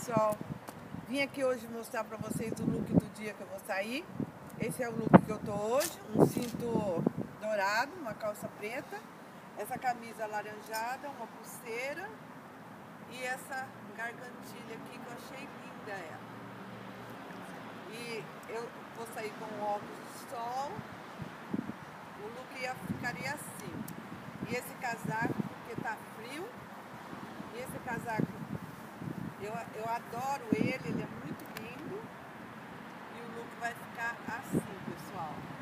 pessoal, vim aqui hoje mostrar pra vocês o look do dia que eu vou sair. Esse é o look que eu tô hoje, um cinto dourado, uma calça preta, essa camisa alaranjada, uma pulseira e essa gargantilha aqui que eu achei linda ela. E eu vou sair com óculos de sol, o look ficaria assim. E esse casaco, porque tá frio, e esse casaco eu adoro ele é muito lindo e o look vai ficar assim, pessoal.